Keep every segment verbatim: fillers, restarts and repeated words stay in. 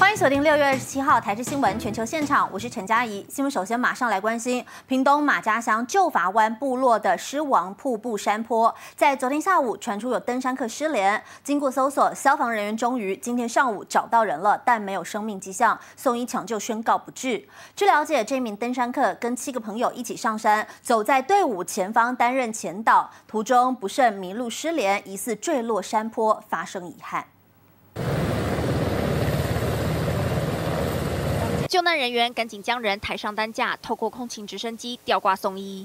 欢迎锁定六月二十七号台视新闻全球现场，我是陈佳怡。新闻首先马上来关心屏东马家乡旧法湾部落的狮王瀑布山坡，在昨天下午传出有登山客失联，经过搜索，消防人员终于今天上午找到人了，但没有生命迹象，送医抢救宣告不治。据了解，这名登山客跟七个朋友一起上山，走在队伍前方担任前导，途中不慎迷路失联，疑似坠落山坡，发生遗憾。 救难人员赶紧将人抬上担架，透过空勤直升机吊挂送医。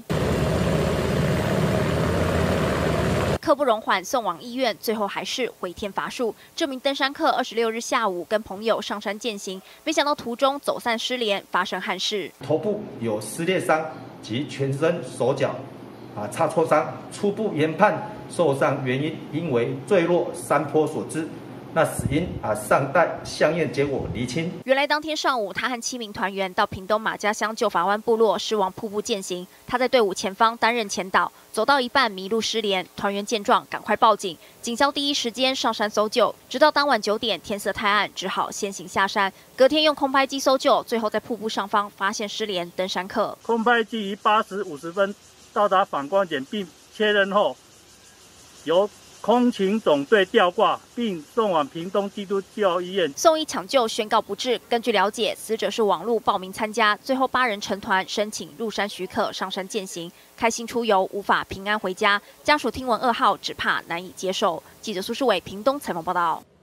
刻不容缓，送往医院，最后还是回天乏术。这名登山客二十六日下午跟朋友上山健行，没想到途中走散失联，发生憾事。 头部有撕裂伤及全身手脚啊擦挫伤，初步研判受伤原因因为坠落山坡所致。 那死因啊尚待相验结果厘清。 原来当天上午，他和七名团员到屏东马家乡旧法湾部落狮王瀑布健行。他在队伍前方担任前导，走到一半迷路失联。团员见状，赶快报警，警消第一时间上山搜救。直到当晚九点，天色太暗，只好先行下山。隔天用空拍机搜救，最后在瀑布上方发现失联登山客。 空拍机于八时五十分到达反光点，并确认后，由 空勤总队吊挂，并送往屏东基督教医院送医抢救，宣告不治。根据了解，死者是网络报名参加，最后八人成团申请入山许可上山健行，开心出游，无法平安回家。家属听闻噩耗，只怕难以接受。记者苏世伟屏东采访报道。